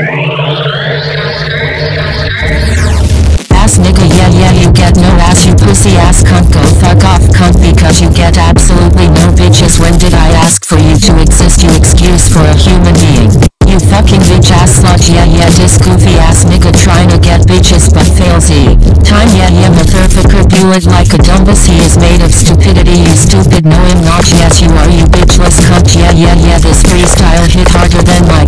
Ass nigga, yeah, you get no ass, you pussy ass cunt. Go fuck off, cunt, because you get absolutely no bitches. When did I ask for you to exist, you excuse for a human being? You fucking bitch ass slut, yeah, this goofy ass nigga trying to get bitches but fails time, yeah, motherfucker, bullet like a dumbass. He is made of stupidity, you stupid, no him not, yes you are, you bitchless cunt, yeah, this freestyle hit harder than my